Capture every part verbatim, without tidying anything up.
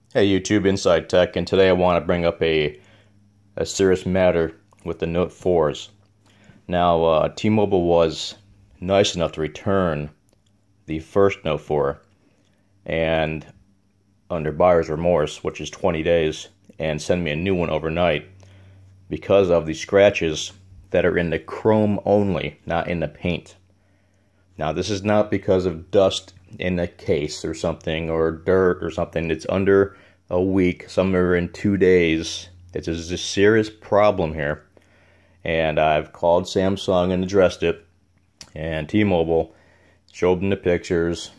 Hey YouTube, Inside Tech, and today I want to bring up a, a serious matter with the Note fours. Now, uh, T-Mobile was nice enough to return the first Note four, and under buyer's remorse, which is twenty days, and send me a new one overnight because of the scratches that are in the chrome only, not in the paint. Now, this is not because of dust in the case or something, or dirt or something. It's under a week, somewhere in two days. It's a, a serious problem here. And I've called Samsung and addressed it, and T-Mobile showed them the pictures,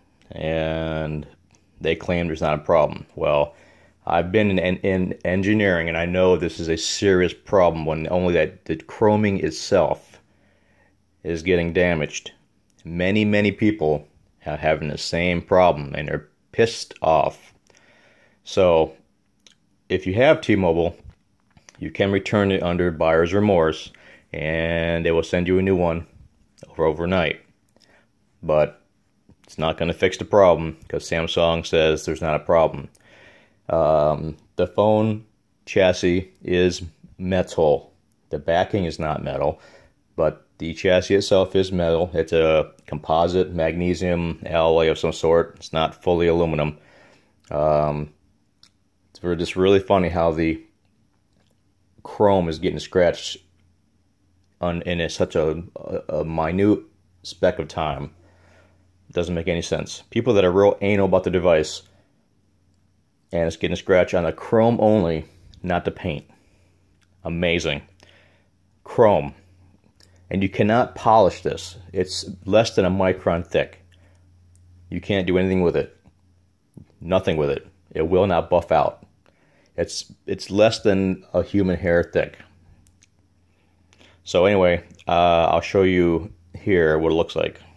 and they claim there's not a problem. Well, I've been in, in, in engineering, and I know this is a serious problem when only that the chroming itself is getting damaged. Many, many people are having the same problem, and they're pissed off. So, if you have T-Mobile, you can return it under buyer's remorse, and they will send you a new one over overnight. But it's not going to fix the problem, because Samsung says there's not a problem. Um, the phone chassis is metal. The backing is not metal, but the chassis itself is metal. It's a composite magnesium alloy of some sort. It's not fully aluminum. Um, it's just really funny how the chrome is getting scratched on, in a, such a, a, a minute speck of time. It doesn't make any sense. People that are real anal about the device, and it's getting scratched on the chrome only, not the paint. Amazing. Chrome. And you cannot polish this. It's less than a micron thick. You can't do anything with it. Nothing with it. It will not buff out. It's it's less than a human hair thick. So anyway, uh, I'll show you here what it looks like.